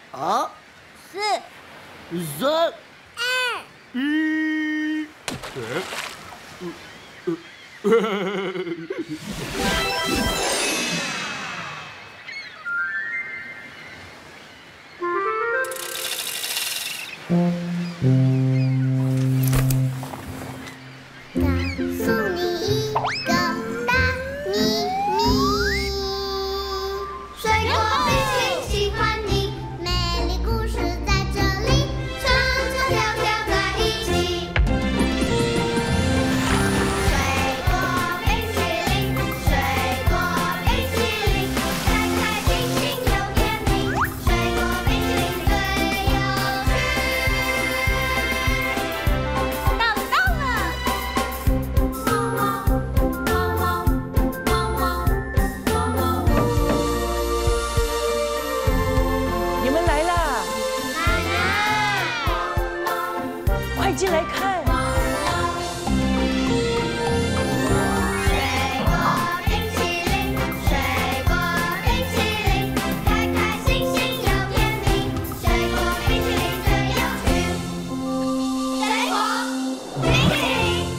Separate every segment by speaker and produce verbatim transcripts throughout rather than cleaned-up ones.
Speaker 1: 好，四、三、
Speaker 2: 二、
Speaker 1: 一。
Speaker 3: 进来看。
Speaker 2: 水果冰淇淋，水果冰淇淋，开开心心又甜蜜。水果冰淇淋最有趣。水果冰淇淋。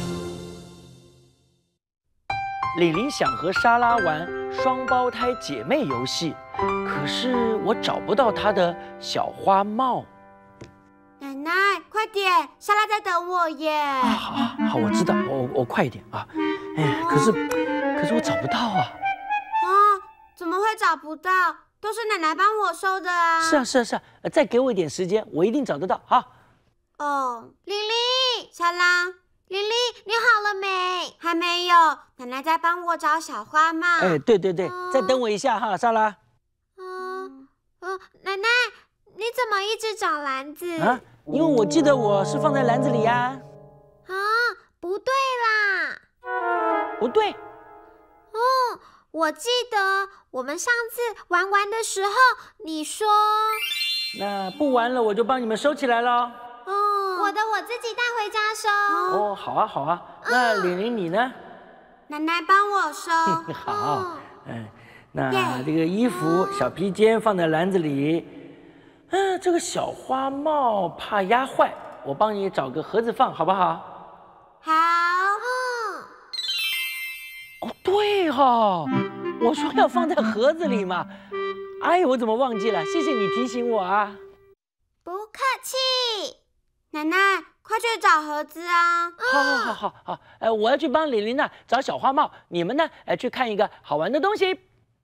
Speaker 3: 李玲想和莎拉玩双胞胎姐妹游戏，可是我找不到她的小花帽。
Speaker 4: 奶奶，快点！莎拉在等我耶。
Speaker 3: 啊，好，好，我知道，我我快一点啊。哎，可是，可是我找不到啊。
Speaker 4: 啊，怎么会找不到？都是奶奶帮我收的啊。
Speaker 3: 是啊，是啊，是啊。再给我一点时间，我一定找得到。好。
Speaker 4: 哦，玲玲，莎拉，玲玲，你好了没？还没有，奶奶在帮我找小花帽。
Speaker 3: 哎，对对对，再等我一下哈，莎拉。
Speaker 4: 嗯，呃，奶奶。 你怎么一直找篮子
Speaker 3: 啊？因为我记得我是放在篮子里呀。
Speaker 4: 啊，不对啦，
Speaker 3: 不对。
Speaker 4: 哦，我记得我们上次玩完的时候，你说……
Speaker 3: 那不玩了，我就帮你们收起来了。
Speaker 4: 哦，
Speaker 2: 我的我自己带回家收。
Speaker 3: 哦，好啊，好啊。那玲玲你呢？
Speaker 4: 奶奶帮我收。
Speaker 3: 好，嗯，那这个衣服、小披肩放在篮子里。 嗯，这个小花帽怕压坏，我帮你找个盒子放，好不好？
Speaker 4: 好。嗯。
Speaker 3: 哦，对哈、哦，我说要放在盒子里嘛。哎，我怎么忘记了？谢谢你提醒我啊。
Speaker 4: 不客气。奶奶，快去找盒子啊！
Speaker 3: 好，好，好，好，好。呃，我要去帮李玲娜找小花帽，你们呢？呃，去看一个好玩的东西。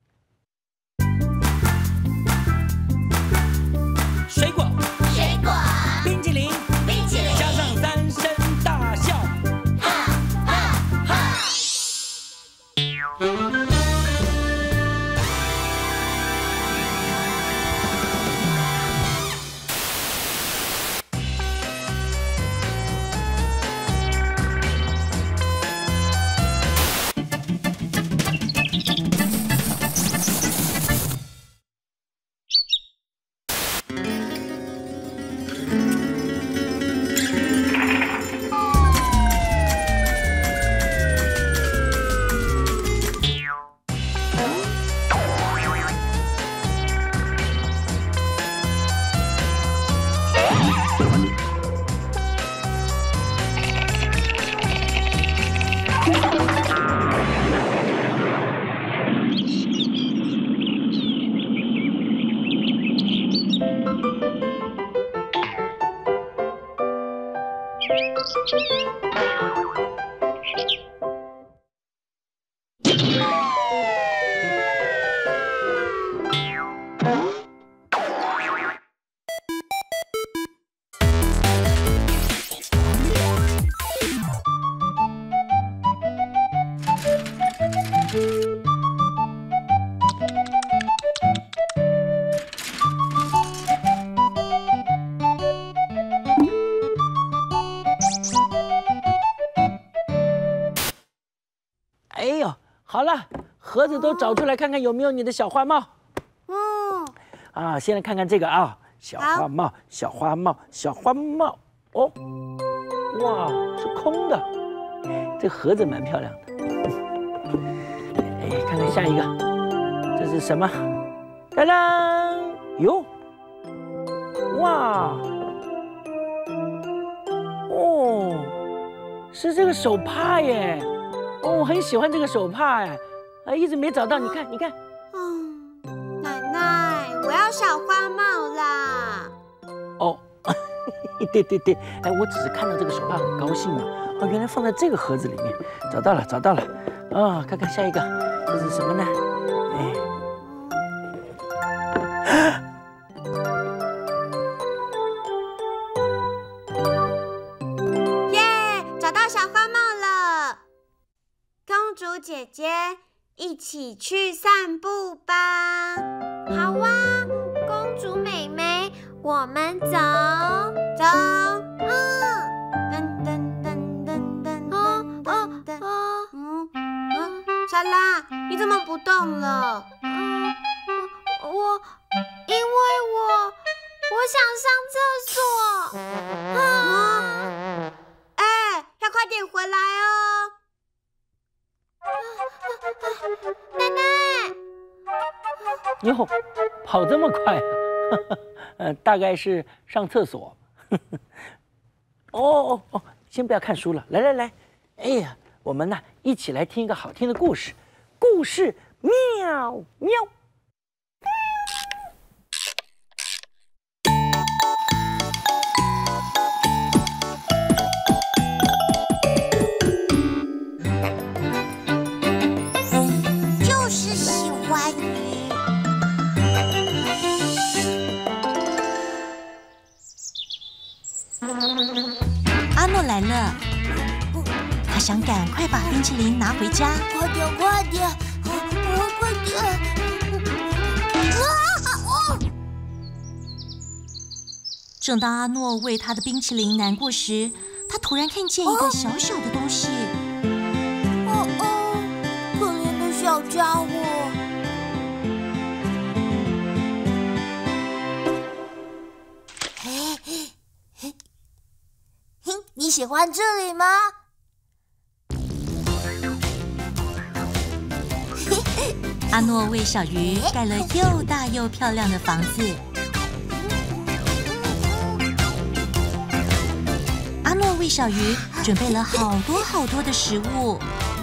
Speaker 3: 水果，
Speaker 2: 水果，
Speaker 3: 冰淇淋，
Speaker 2: 冰淇淋，
Speaker 3: 加上三声大笑，
Speaker 2: 哈哈哈！
Speaker 3: 哎呦，好了，盒子都找出来，看看有没有你的小花帽。
Speaker 4: 嗯。
Speaker 3: 啊，先来看看这个啊，小花帽，小花帽，小花帽。哦，哇，是空的。这盒子蛮漂亮的。哎，看看下一个，这是什么？当当，哟， 是这个手帕耶！哦，我很喜欢这个手帕哎，啊，一直没找到。你看，你看。
Speaker 4: 嗯，奶奶，我要小花帽啦。
Speaker 3: 哦，对对对，哎，我只是看到这个手帕很高兴嘛。哦，原来放在这个盒子里面。找到了，找到了。啊，看看下一个，这是什么呢？哎。
Speaker 4: 公主姐姐，一起去散步吧！好啊，公主妹妹，我们走走。嗯，噔噔噔噔噔噔噔噔。嗯嗯，莎拉，你怎么不动了？嗯，我因为我我想上厕所。啊！哎，要快点回来哦！奶奶，
Speaker 3: 哟，跑这么快啊！呃，大概是上厕所。哦哦哦，先不要看书了，来来来，哎呀，我们呢一起来听一个好听的故事。故事喵喵。
Speaker 5: 阿诺来了，他想赶快把冰淇淋拿回家。
Speaker 2: 快点，快点，快点！啊！
Speaker 5: 正当阿诺为他的冰淇淋难过时，他突然看见一个小小的东西。
Speaker 2: 哦哦，可怜的小家伙。你喜欢这里吗？
Speaker 5: 阿诺为小鱼盖了又大又漂亮的房子。阿诺为小鱼准备了好多好多的食物。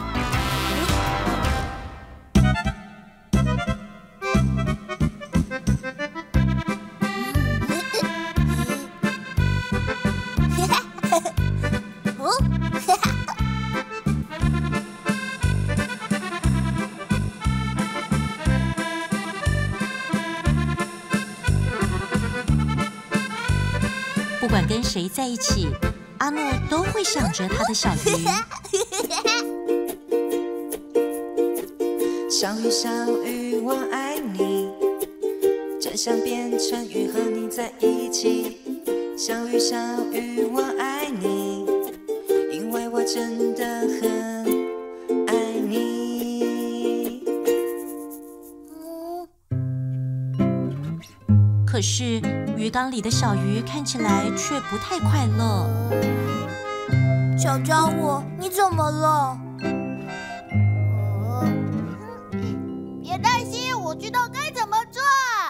Speaker 5: 不管跟谁在一起，阿诺都会想着他的小鱼。
Speaker 6: 小鱼小鱼我爱你，真想变成鱼和你在一起。小鱼小鱼我爱你，因为我真的很爱你。
Speaker 5: 可是鱼缸里的小鱼看起来却不太快乐。
Speaker 2: 小家伙，你怎么了？别担心，我知道该怎么做。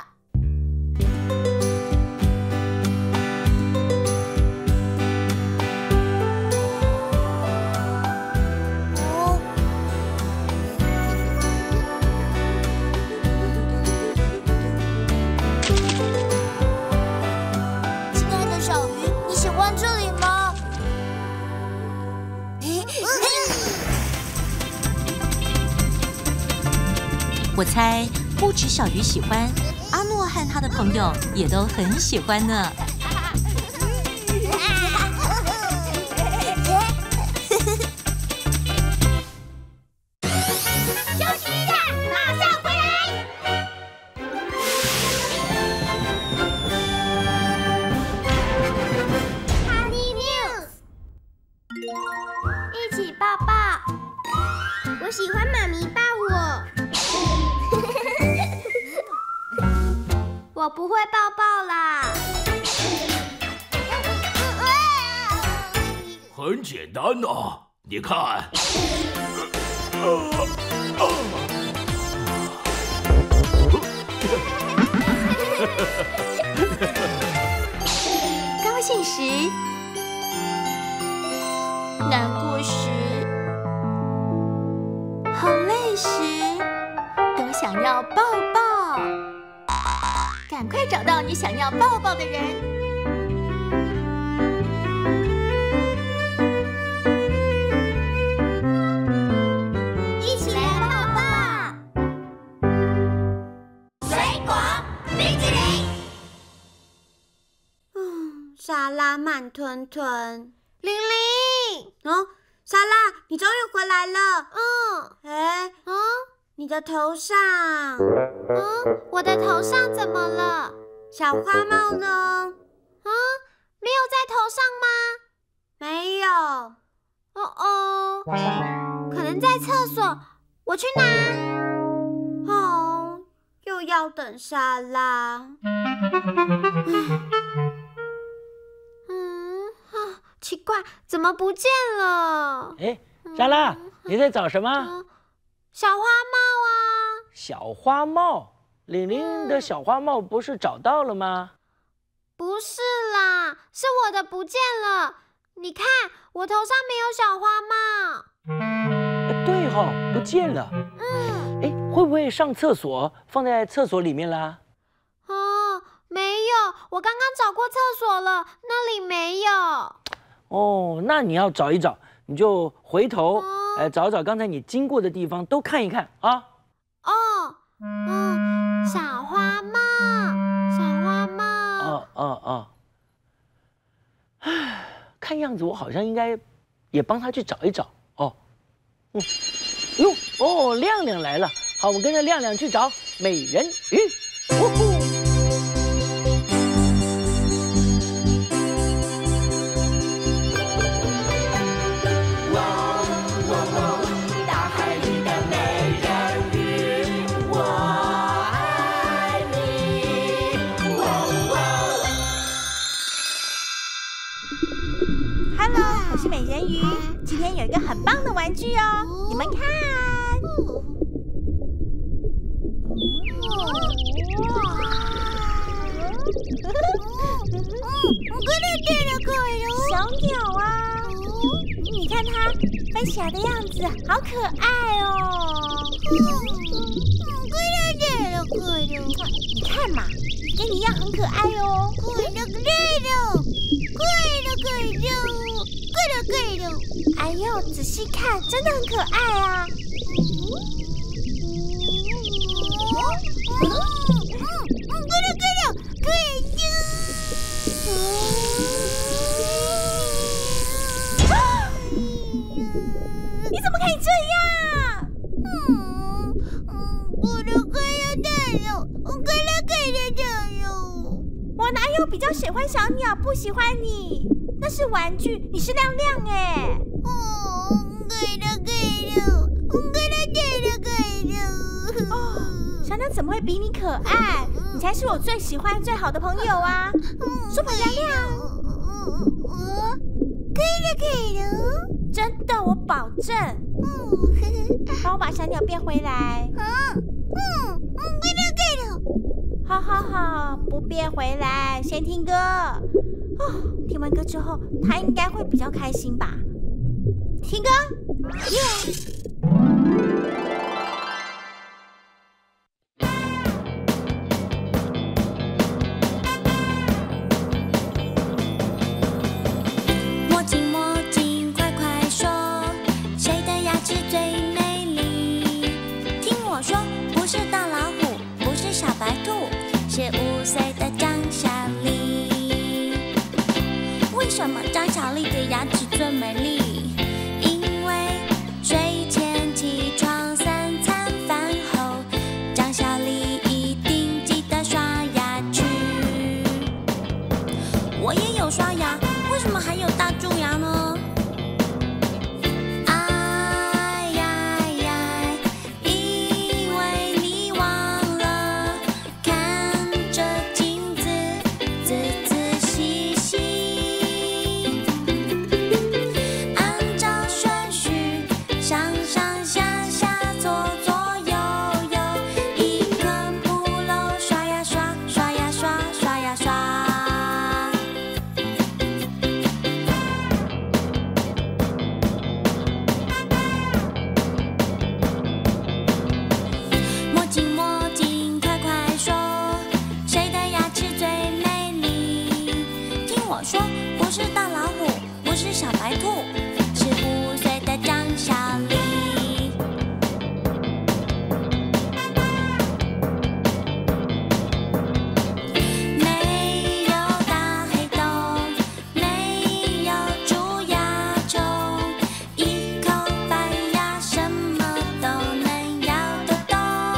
Speaker 2: 亲爱的小鱼，你喜欢这里吗？
Speaker 5: 我猜不止小鱼喜欢，阿诺和他的朋友也都很喜欢呢。
Speaker 2: 休息一下，马上回来。Honey News， 一起抱抱。我喜欢妈咪抱我。我不会抱抱啦。
Speaker 1: 很简单呐，你看。
Speaker 5: 高兴时，
Speaker 7: 难过时、好累时，都想要抱抱。赶快找到你想要抱抱的人。
Speaker 2: 一起来抱抱！水果冰淇淋。
Speaker 4: 嗯，沙拉慢吞吞。玲玲，哦，沙拉，你终于回来了。嗯，哎，嗯，你的头上，嗯，我的头上怎么了？小花帽呢？啊，没有在头上吗？没有。哦哦，可能在厕所，我去拿。哦，又要等沙拉。嗯，啊，奇怪，怎么不见了？
Speaker 3: 哎，莎拉，你在找什么？
Speaker 4: 嗯，小花帽啊。
Speaker 3: 小花帽？玲玲的小花帽不是找到了吗？
Speaker 4: 不是啦，是我的不见了。你看，我头上没有小花帽。
Speaker 3: 对哦，不见了。嗯，哎，会不会上厕所放在厕所里面啦？
Speaker 4: 哦，没有，我刚刚找过厕所了，那里没有。
Speaker 3: 哦，那你要找一找，你就回头，哦、呃，找找刚才你经过的地方都看一看啊。
Speaker 4: 哦，嗯，小花帽，小花帽。
Speaker 3: 哦哦哦。唉，看样子我好像应该也帮他去找一找哦。嗯，哟哦，亮亮来了，好，我们跟着亮亮去找美人鱼。呼呼。
Speaker 7: 美人鱼今天有一个很棒的玩具哦，你们看。小鸟啊，你看它飞起来的样子，好可爱哦。你看嘛，跟你一样很可爱哦。哎呦，仔细看，真的很可爱啊！你怎么可以这样？我哪有比较喜欢小鸟，不喜欢你？那是玩具，你是亮亮哎。哦，小鸟怎么会比你可爱？你才是我最喜欢、最好的朋友啊！super亮亮，真的，我保证。帮我把小鸟变回来。好好好，不变回来，先听歌。哦，听完歌之后，他应该会比较开心吧？听歌，耶、yeah ！
Speaker 2: 墨镜墨镜，快快说，谁的牙齿最美丽？听我说，不是大老虎，不是小白兔，是五岁的张小丽。为什么张小丽的牙齿最美丽？因为睡前起床三餐饭后，张小丽一定记得刷牙去。我也有刷牙，为什么还有大蛀牙呢？哎呀呀，因为你忘了看着镜子，仔仔细细，按照顺序上上下下左左右右，一颗不漏，刷呀刷，刷呀刷，刷呀刷。
Speaker 8: 我说不是大老虎，不是小白兔，是五岁的张小丽。没有大黑洞，没有蛀牙虫，一口白牙什么都能咬得动。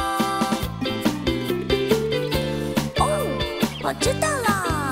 Speaker 8: 哦，我知道了。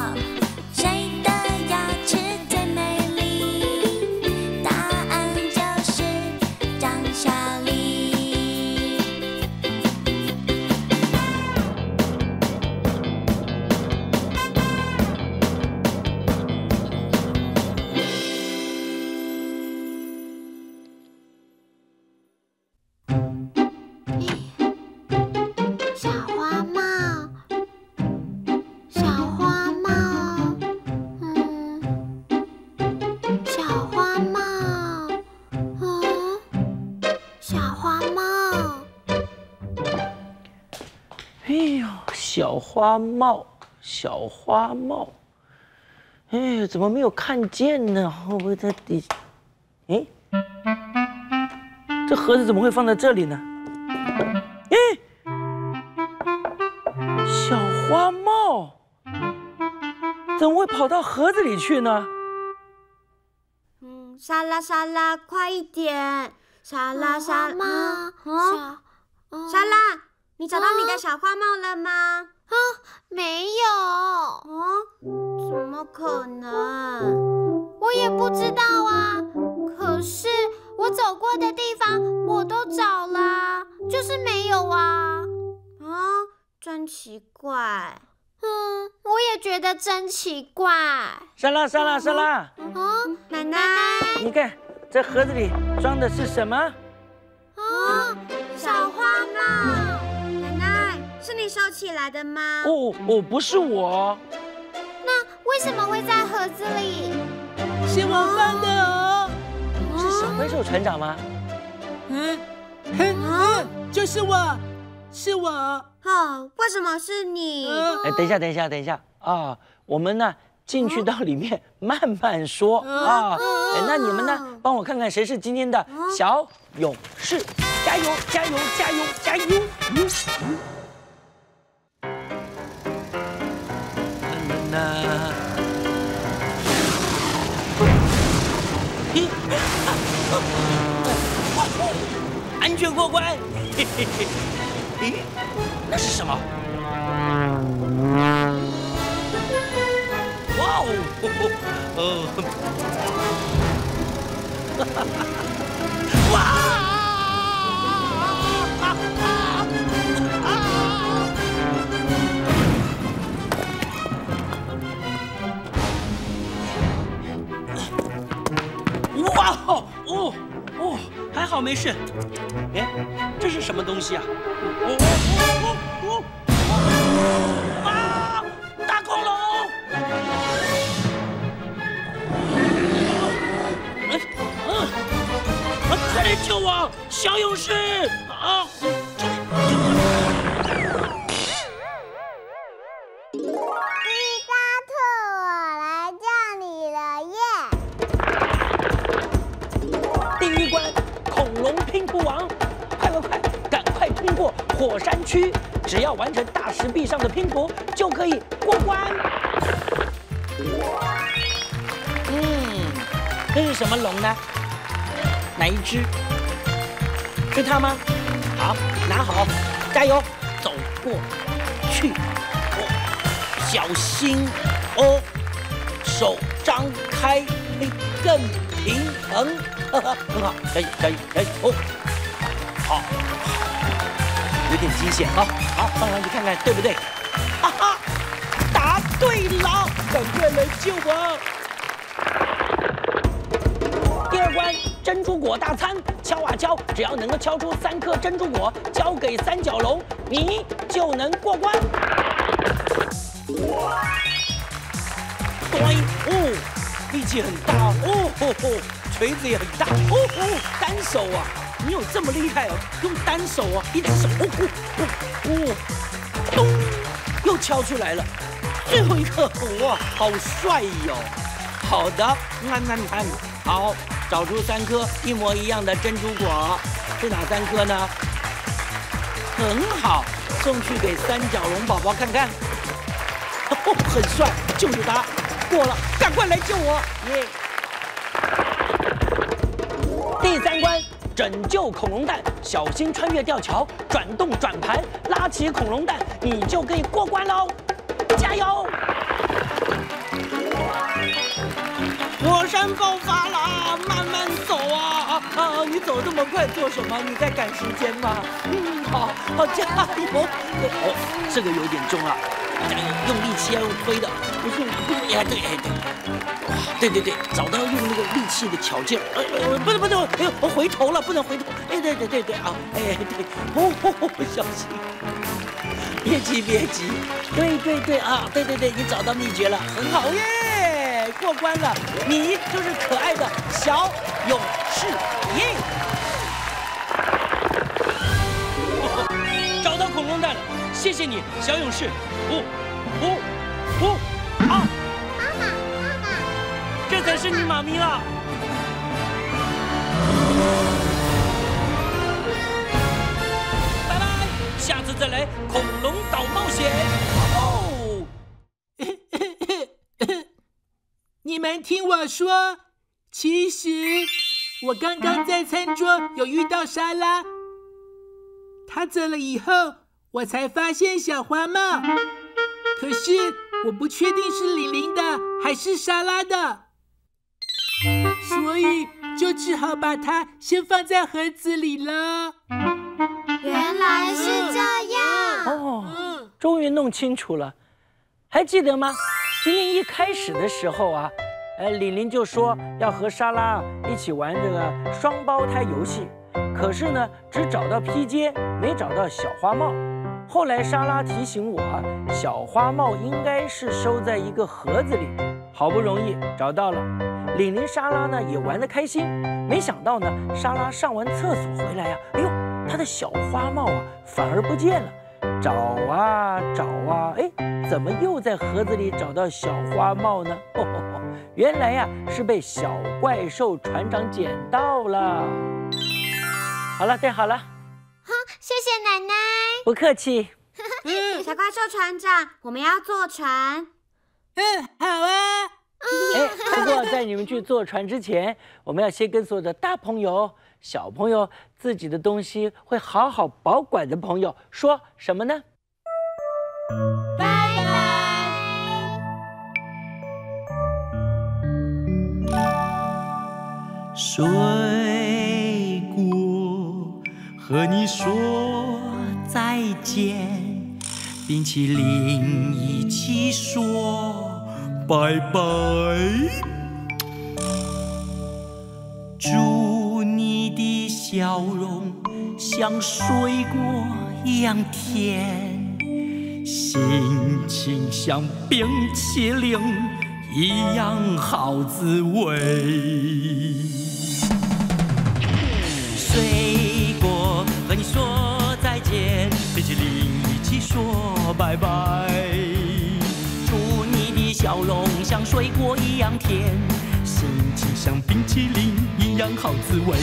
Speaker 3: 小花帽，小花帽，哎，怎么没有看见呢？会不会在底？哎，这盒子怎么会放在这里呢？哎，小花帽怎么会跑到盒子里去呢？
Speaker 4: 嗯，莎拉，莎拉，快一点！莎拉，莎拉，啊，莎拉。你找到你的小花帽了吗？
Speaker 7: 啊，没有。
Speaker 4: 哦，怎么可能？
Speaker 7: 我也不知道啊。可是我走过的地方我都找了，就是没有啊。
Speaker 4: 啊，真奇怪。
Speaker 7: 嗯，我也觉得真奇怪。
Speaker 3: 莎拉，莎拉，莎拉。
Speaker 7: 啊，
Speaker 4: 奶奶，
Speaker 3: 你看这盒子里装的是什么？
Speaker 7: 啊，
Speaker 4: 小花帽。是你收起来的吗？
Speaker 3: 哦哦，不是我。
Speaker 7: 那为什么会在盒子里？
Speaker 9: 是我放的哦。
Speaker 3: 是小怪兽船长吗？
Speaker 9: 嗯，嗯，就是我，是我。
Speaker 4: 哦，为什么是你？
Speaker 3: 哎，等一下，等一下，等一下啊！我们呢进去到里面慢慢说啊。哎，那你们呢，帮我看看谁是今天的小勇士？加油，加油，加油，加油！那，嘿，安全过关。嘿嘿嘿，嘿，那是什么？哇哦，哦，哈哈哈，哇！哇哦哦哦，还好没事。哎，这是什么东西啊？哦哦哦哦！啊！大恐龙！嗯嗯，快来救我，小勇士！啊！拼图王，快快快，赶快通过火山区！只要完成大石壁上的拼图，就可以过关。嗯，这是什么龙呢？哪一只？是它吗？好，拿好，加油，走过去。哦，小心哦，手张开，更平衡。呵呵，很好，可以，可以，可以，哦，好，有点惊险啊！好，放上去看看对不对？哈哈，答对了，赶快来救我！第二关珍珠果大餐，敲啊敲，只要能够敲出三颗珍珠果，交给三角龙，你就能过关。对，哦，力气很大哦，吼吼。锤子也很大哦哦，单手啊，你有这么厉害哦？用单手啊，一只手哦哦哦哦，咚，又敲出来了。 最后一颗，哇，好帅哟！好的，你看，你看，你看，好，找出三颗一模一样的珍珠果，是哪三颗呢？很好，送去给三角龙宝宝看看。哦，很帅，就是他，过了，赶快来救我！耶！第三关，拯救恐龙蛋，小心穿越吊桥，转动转盘，拉起恐龙蛋，你就可以过关喽！加油！火山爆发啦！慢慢走啊！啊，你走这么快做什么？你在赶时间吗？嗯，好，好，加油！哦，这个有点重啊，用力气要用推的，不是不是，哎对哎对，哇，对对对，找到用那个力气的巧劲儿，哎哎，不能不能，哎呦，我回头了，不能回头，哎对对对对啊，哎对，哦，小心，别急别急，对对对啊，对对对，你找到秘诀了，很好耶，过关了，你就是可爱的小勇士耶！找到恐龙蛋了，谢谢你，小勇士。五五五啊！
Speaker 4: 妈妈妈妈，
Speaker 3: 这才是你妈咪啦！拜拜，下次再来恐龙岛冒险哦。
Speaker 9: 你们听我说，其实我刚刚在餐桌有遇到莎拉，她走了以后，我才发现小花帽。可是我不确定是玲玲的还是莎拉的，所以就只好把它先放在盒子里了。
Speaker 4: 原来是这样。
Speaker 3: 哦，终于弄清楚了。还记得吗？今天一开始的时候啊，呃，玲玲就说要和莎拉一起玩这个双胞胎游戏，可是呢，只找到披肩，没找到小花帽。后来莎拉提醒我，小花帽应该是收在一个盒子里，好不容易找到了。玲玲、莎拉呢也玩得开心，没想到呢，莎拉上完厕所回来呀、啊，哎呦，她的小花帽啊反而不见了。找啊找啊，哎，怎么又在盒子里找到小花帽呢？哦，原来呀、啊、是被小怪兽船长捡到了。好了，戴好了。
Speaker 4: 哼，谢谢奶奶。
Speaker 3: 不客气。
Speaker 4: 小怪兽船长，我们要坐船。
Speaker 9: 嗯，好啊。
Speaker 3: 哎，不过在你们去坐船之前，我们要先跟所有的大朋友、小朋友自己的东西会好好保管的朋友说什么呢？
Speaker 4: 拜拜。
Speaker 10: 水果和你说再见，冰淇淋一起说拜拜。祝你的笑容像水果一样甜，心情像冰淇淋一样好滋味。水果和你说再见，冰淇淋一起说拜拜。祝你的笑容像水果一样甜，心情像冰淇淋一样好滋味。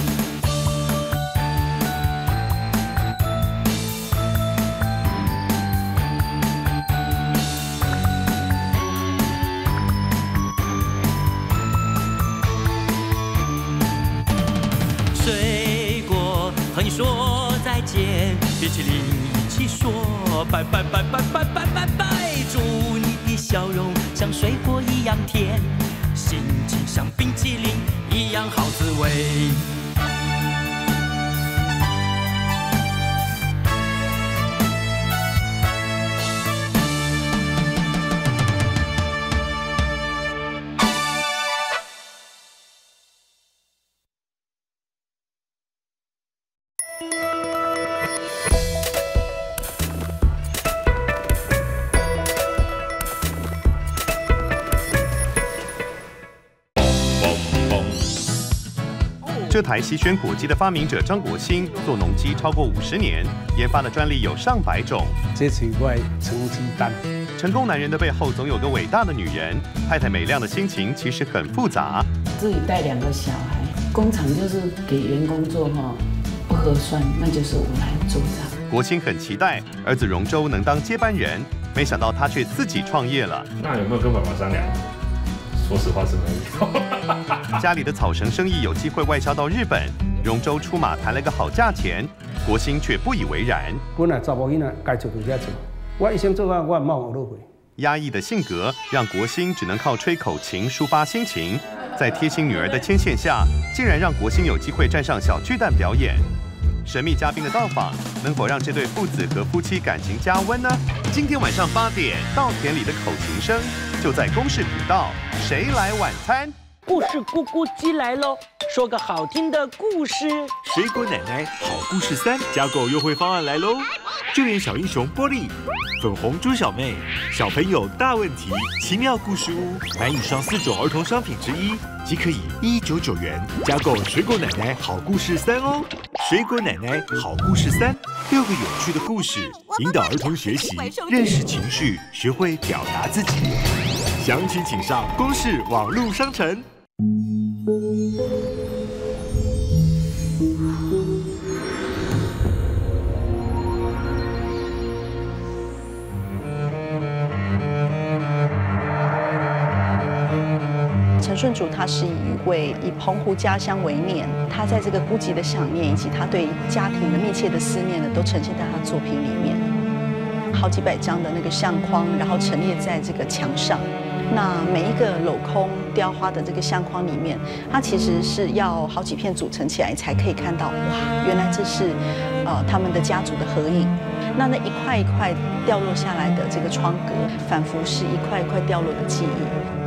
Speaker 10: 水果和你说再见，冰淇淋一起说拜拜拜拜拜拜拜拜。祝你的笑容像水果一样甜，心情像冰淇淋一样好滋味。
Speaker 11: 这台洗选果机的发明者张国兴做农机超过五十年，研发的专利有上百种。
Speaker 12: 这是我的成绩单，
Speaker 11: 成功男人的背后总有个伟大的女人。太太美亮的心情其实很复杂。
Speaker 12: 自己带两个小孩，工厂就是给员工做哈，不合算，那就是我来做这样。
Speaker 11: 国兴很期待儿子荣州能当接班人，没想到他却自己创业了。
Speaker 13: 那有没有跟爸爸商量？说实话是没有。
Speaker 11: 家里的草绳生意有机会外销到日本，荣州出马谈了个好价钱，国兴却不以为然。
Speaker 14: 本来查某囡仔该做就该做，我一生做啊，我唔冒学落去。
Speaker 11: 压抑的性格让国兴只能靠吹口琴抒发心情，在贴心女儿的牵线下，竟然让国兴有机会站上小巨蛋表演。神秘嘉宾的到访，能否让这对父子和夫妻感情加温呢？今天晚上八点，稻田里的口琴声就在公视频道。谁来晚餐？
Speaker 3: 故事咕咕鸡来喽！说个好听的故事。
Speaker 15: 水果奶奶好故事三加购优惠方案来喽！救援小英雄玻璃、粉红猪小妹、小朋友大问题、奇妙故事屋，买以上四种儿童商品之一，即可以一九九元加购水果奶奶好故事三哦！水果奶奶好故事三，六个有趣的故事，引导儿童学习，认识情绪，学会表达自己。详情请上公视网络商城。
Speaker 16: 陈顺竹他是一位以澎湖家乡为念，他在这个孤寂的想念以及他对家庭的密切的思念呢，都呈现在他的作品里面。好几百张的那个相框，然后陈列在这个墙上。那每一个镂空雕花的这个相框里面，它其实是要好几片组成起来才可以看到，哇，原来这是呃他们的家族的合影。那那一块一块掉落下来的这个窗格，仿佛是一块一块掉落的记忆。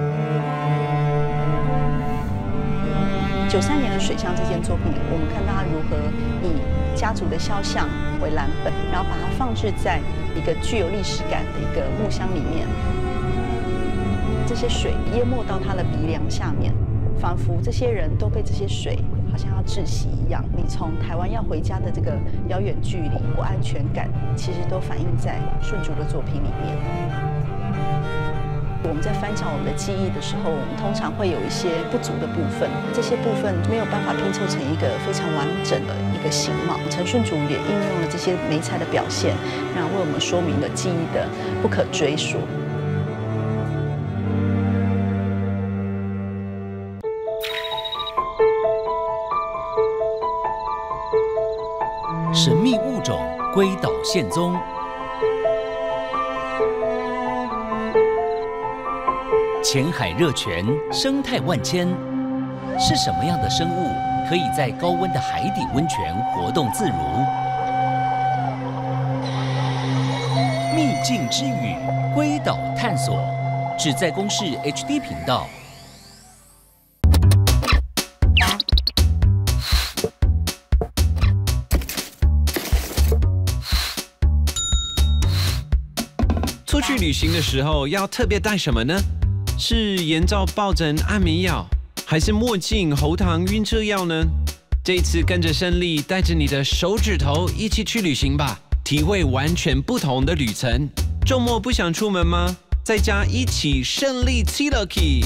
Speaker 16: 九三年的水象这件作品，我们看到他如何以家族的肖像为蓝本，然后把它放置在一个具有历史感的一个木箱里面。这些水淹没到他的鼻梁下面，仿佛这些人都被这些水好像要窒息一样。你从台湾要回家的这个遥远距离、不安全感，其实都反映在顺竹的作品里面。我们在翻找我们的记忆的时候，我们通常会有一些不足的部分，这些部分没有办法拼凑成一个非常完整的一个形貌。陈顺竹也应用了这些媒材的表现，然后为我们说明了记忆的不可追溯。
Speaker 17: 神秘物种龟岛现踪。浅海热泉，生态万千，是什么样的生物可以在高温的海底温泉活动自如？秘境之语，龟岛探索，只在公视 H D 频道。
Speaker 18: 出去旅行的时候要特别带什么呢？是眼罩、抱枕、安眠药，还是墨镜、喉糖、晕车药呢？这一次跟着胜利，带着你的手指头一起去旅行吧，体会完全不同的旅程。周末不想出门吗？在家一起胜利七 lucky。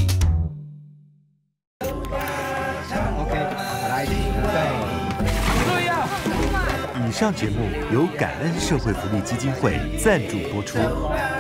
Speaker 15: 以上节目由感恩社会福利基金会赞助播出。